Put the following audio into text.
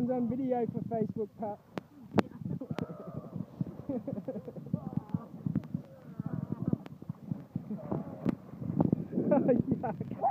one's on video for Facebook, Pup. Oh, yuck.